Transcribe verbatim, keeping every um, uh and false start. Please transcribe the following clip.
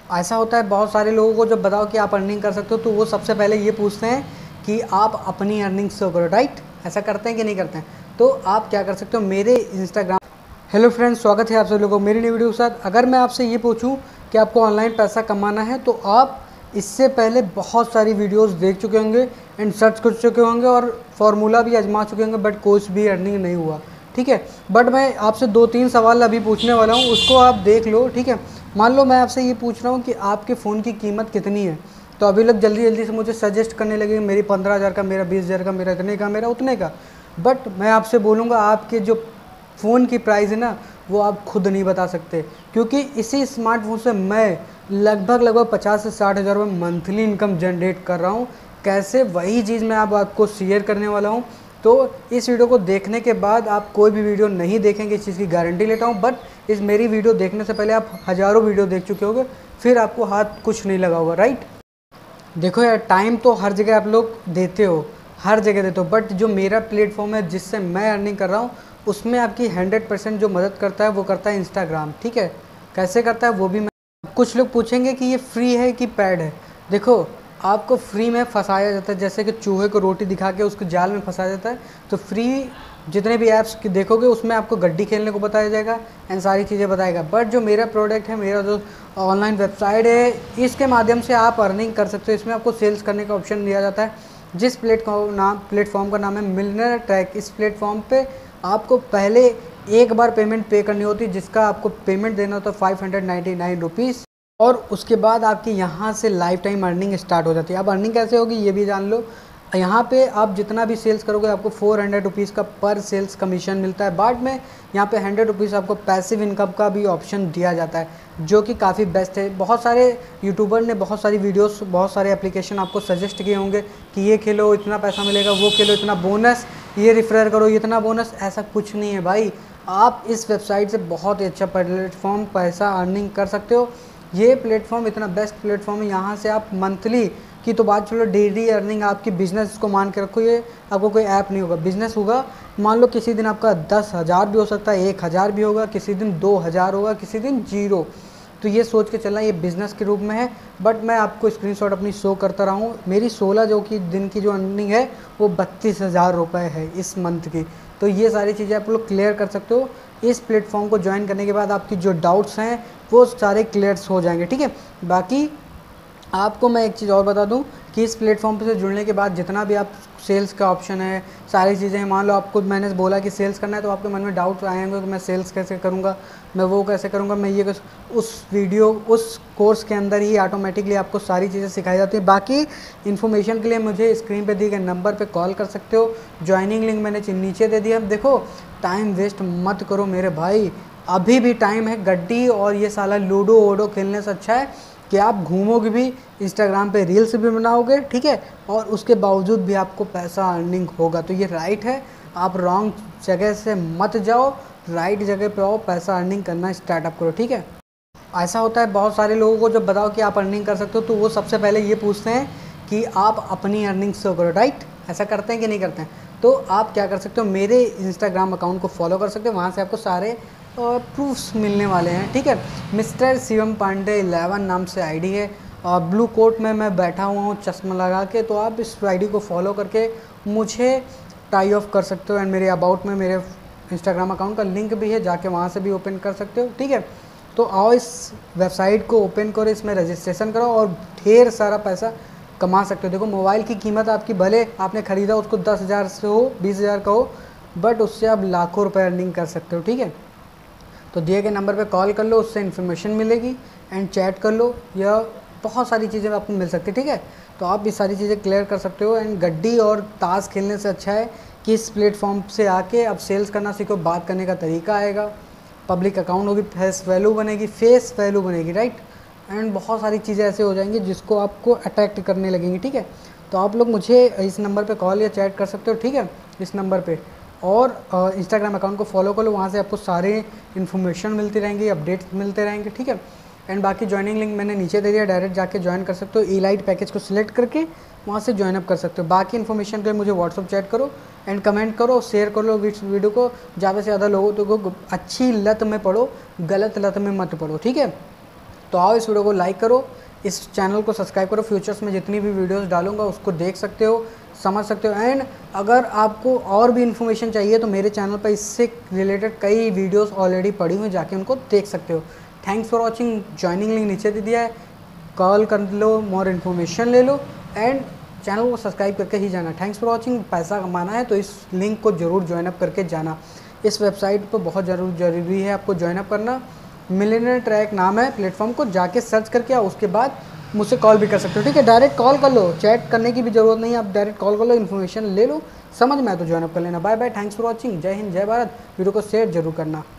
ऐसा होता है बहुत सारे लोगों को जब बताओ कि आप अर्निंग कर सकते हो तो वो सबसे पहले ये पूछते हैं कि आप अपनी अर्निंग शो करो, राइट। ऐसा करते हैं कि नहीं करते हैं? तो आप क्या कर सकते हो, मेरे इंस्टाग्राम। हेलो फ्रेंड्स, स्वागत है आप सभी लोगों को मेरी नई वीडियो के साथ। अगर मैं आपसे ये पूछूं कि आपको ऑनलाइन पैसा कमाना है तो आप इससे पहले बहुत सारी वीडियोस देख चुके होंगे एंड सर्च कर चुके होंगे और फार्मूला भी आजमा चुके होंगे, बट कुछ भी अर्निंग नहीं हुआ, ठीक है। बट मैं आपसे दो तीन सवाल अभी पूछने वाला हूँ, उसको आप देख लो, ठीक है। मान लो मैं आपसे ये पूछ रहा हूँ कि आपके फ़ोन की कीमत कितनी है, तो अभी लोग जल्दी जल्दी से मुझे सजेस्ट करने लगे मेरी पंद्रह हज़ार का, मेरा बीस हज़ार का, मेरा इतने का, मेरा उतने का। बट मैं आपसे बोलूँगा आपके जो फ़ोन की प्राइस है ना, वो आप खुद नहीं बता सकते, क्योंकि इसी स्मार्टफोन से मैं लगभग लगभग पचास से साठ हज़ार रुपये मंथली इनकम जनरेट कर रहा हूँ। कैसे, वही चीज़ मैं आप आपको शेयर करने वाला हूँ। तो इस वीडियो को देखने के बाद आप कोई भी वीडियो नहीं देखेंगे, इस चीज़ की गारंटी लेता हूँ। बट इस मेरी वीडियो देखने से पहले आप हज़ारों वीडियो देख चुके होंगे, फिर आपको हाथ कुछ नहीं लगा होगा, राइट। देखो यार, टाइम तो हर जगह आप लोग देते हो, हर जगह देते हो, बट जो मेरा प्लेटफॉर्म है जिससे मैं अर्निंग कर रहा हूँ, उसमें आपकी हंड्रेड परसेंट जो मदद करता है वो करता है इंस्टाग्राम, ठीक है। कैसे करता है वो भी मैं, कुछ लोग पूछेंगे कि ये फ्री है कि पैड है। देखो, आपको फ्री में फंसाया जाता है, जैसे कि चूहे को रोटी दिखा के उसको जाल में फंसाया जाता है। तो फ्री जितने भी ऐप्स देखोगे उसमें आपको गड्डी खेलने को बताया जाएगा एंड सारी चीज़ें बताएगा। बट जो मेरा प्रोडक्ट है, मेरा जो ऑनलाइन वेबसाइट है, इसके माध्यम से आप अर्निंग कर सकते हो। इसमें आपको सेल्स करने का ऑप्शन दिया जाता है, जिस प्लेटफॉर्म नाम प्लेटफॉर्म का नाम है मिलियनेयर ट्रैक। इस प्लेटफॉर्म पे आपको पहले एक बार पेमेंट पे करनी होती है, जिसका आपको पेमेंट देना होता है five hundred ninety nine rupees, और उसके बाद आपकी यहाँ से लाइफ टाइम अर्निंग स्टार्ट हो जाती है। अब अर्निंग कैसे होगी ये भी जान लो। यहाँ पे आप जितना भी सेल्स करोगे आपको फोर हंड्रेड रुपीज़ का पर सेल्स कमीशन मिलता है। बाद में यहाँ पे हंड्रेड रुपीज़ आपको पैसिव इनकम का भी ऑप्शन दिया जाता है, जो कि काफ़ी बेस्ट है। बहुत सारे यूट्यूबर ने बहुत सारी वीडियोस, बहुत सारे एप्लीकेशन आपको सजेस्ट किए होंगे कि ये खेलो इतना पैसा मिलेगा, वो खेलो इतना बोनस, ये रेफर करो इतना बोनस। ऐसा कुछ नहीं है भाई, आप इस वेबसाइट से बहुत ही अच्छा प्लेटफॉर्म पैसा अर्निंग कर सकते हो। ये प्लेटफॉर्म इतना बेस्ट प्लेटफॉर्म है, यहाँ से आप मंथली की तो बात चलो, डेली अर्निंग आपकी बिज़नेस को मान के रखो, ये आपको कोई ऐप नहीं होगा, बिज़नेस होगा। मान लो किसी दिन आपका दस हज़ार भी हो सकता है, एक हज़ार भी होगा, किसी दिन दो हज़ार होगा, किसी दिन जीरो। तो ये सोच के चलना ये बिज़नेस के रूप में है। बट मैं आपको स्क्रीनशॉट अपनी शो करता रहा हूँ। मेरी सोलह जो कि दिन की जो अर्निंग है वो बत्तीस हज़ार रुपये है इस मंथ की। तो ये सारी चीज़ें आप लोग क्लियर कर सकते हो। इस प्लेटफॉर्म को ज्वाइन करने के बाद आपकी जो डाउट्स हैं वो सारे क्लियर्स हो जाएंगे, ठीक है। बाकी आपको मैं एक चीज़ और बता दूं कि इस प्लेटफॉर्म से जुड़ने के बाद जितना भी आप सेल्स का ऑप्शन है, सारी चीज़ें हैं। मान लो आपको मैंने बोला कि सेल्स करना है, तो आपके मन में डाउट आएंगे कि मैं सेल्स कैसे करूंगा, मैं वो कैसे करूंगा, मैं ये कैसे, उस वीडियो उस कोर्स के अंदर ही ऑटोमेटिकली आपको सारी चीज़ें सिखाई जाती हैं। बाकी इन्फॉर्मेशन के लिए मुझे स्क्रीन पर दिए गए नंबर पर कॉल कर सकते हो। ज्वाइनिंग लिंक मैंने नीचे दे दिया। देखो, टाइम वेस्ट मत करो मेरे भाई, अभी भी टाइम है। गड्डी और ये साला लूडो वूडो खेलने से अच्छा है कि आप घूमोगे भी, इंस्टाग्राम पे रील्स भी बनाओगे, ठीक है, और उसके बावजूद भी आपको पैसा अर्निंग होगा। तो ये राइट है, आप रॉन्ग जगह से मत जाओ, राइट जगह पे आओ, पैसा अर्निंग करना स्टार्टअप करो, ठीक है। ऐसा होता है बहुत सारे लोगों को जब बताओ कि आप अर्निंग कर सकते हो तो वो सबसे पहले ये पूछते हैं कि आप अपनी अर्निंग शो करो, राइट। ऐसा करते हैं कि नहीं करते हैं? तो आप क्या कर सकते हो, मेरे इंस्टाग्राम अकाउंट को फॉलो कर सकते हो, वहाँ से आपको सारे और प्रूफ्स मिलने वाले हैं, ठीक है। मिस्टर शिवम पांडे इलेवन नाम से आईडी है, और ब्लू कोट में मैं बैठा हुआ हूँ चश्मा लगा के। तो आप इस आईडी को फॉलो करके मुझे टाई ऑफ कर सकते हो। एंड मेरे अबाउट में मेरे इंस्टाग्राम अकाउंट का लिंक भी है, जाके वहाँ से भी ओपन कर सकते हो, ठीक है। तो आओ इस वेबसाइट को ओपन करो, इसमें रजिस्ट्रेशन करो और ढेर सारा पैसा कमा सकते हो। देखो, मोबाइल की कीमत आपकी भले आपने ख़रीदा उसको दस हज़ार से हो, बीस हज़ार का हो, बट उससे आप लाखों रुपए अर्निंग कर सकते हो, ठीक है। तो दिए गए नंबर पे कॉल कर लो, उससे इन्फॉर्मेशन मिलेगी एंड चैट कर लो, या बहुत सारी चीज़ें आपको मिल सकती है, ठीक है। तो आप ये सारी चीज़ें क्लियर कर सकते हो। एंड गड्डी और ताश खेलने से अच्छा है कि इस प्लेटफॉर्म से आके अब सेल्स करना सीखो, बात करने का तरीका आएगा, पब्लिक अकाउंट होगी, फेस वैल्यू बनेगी, फेस वैल्यू बनेगी, राइट। एंड बहुत सारी चीज़ें ऐसे हो जाएंगी जिसको आपको अट्रैक्ट करने लगेंगी, ठीक है। तो आप लोग मुझे इस नंबर पे कॉल या चैट कर सकते हो, ठीक है, इस नंबर पे। और इंस्टाग्राम अकाउंट को फॉलो कर लो, वहाँ से आपको सारे इन्फॉर्मेशन मिलती रहेंगी, अपडेट्स मिलते रहेंगे, ठीक है। एंड बाकी ज्वाइनिंग लिंक मैंने नीचे दे दिया, डायरेक्ट जाके ज्वाइन कर सकते हो। ई लाइट पैकेज को सिलेक्ट करके वहाँ से ज्वाइन अप कर सकते हो। बाकी इन्फॉर्मेशन के लिए मुझे व्हाट्सअप चैट करो एंड कमेंट करो, शेयर कर लो वीडियो को ज़्यादा से ज़्यादा लोगों तो को। अच्छी लत में पढ़ो, गलत लत में मत पढ़ो, ठीक है। तो तो आओ इस वीडियो को लाइक करो, इस चैनल को सब्सक्राइब करो। फ्यूचर्स में जितनी भी वीडियोस डालूंगा उसको देख सकते हो, समझ सकते हो। एंड अगर आपको और भी इन्फॉर्मेशन चाहिए तो मेरे चैनल पर इससे रिलेटेड कई वीडियोस ऑलरेडी पड़ी हुई, जाके उनको देख सकते हो। Thanks for watching. Joining link नीचे दे दिया है, कॉल कर लो, मोर इन्फॉर्मेशन ले लो एंड चैनल को सब्सक्राइब करके ही जाना। Thanks for watching. पैसा कमाना है तो इस लिंक को ज़रूर ज्वाइन अप करके जाना। इस वेबसाइट पर बहुत ज़रूर ज़रूरी है आपको ज्वाइन अप करना। मिलियनेयर ट्रैक नाम है प्लेटफॉर्म को, जाके सर्च करके आओ, उसके बाद मुझसे कॉल भी कर सकते हो। ठीक है, डायरेक्ट कॉल कर लो, चैट करने की भी ज़रूरत नहीं है, आप डायरेक्ट कॉल कर लो, इन्फॉर्मेशन ले लो, समझ में आए तो ज्वाइन अप कर लेना। Bye bye, thanks for watching. जय हिंद, जय भारत। वीडियो को शेयर जरूर करना।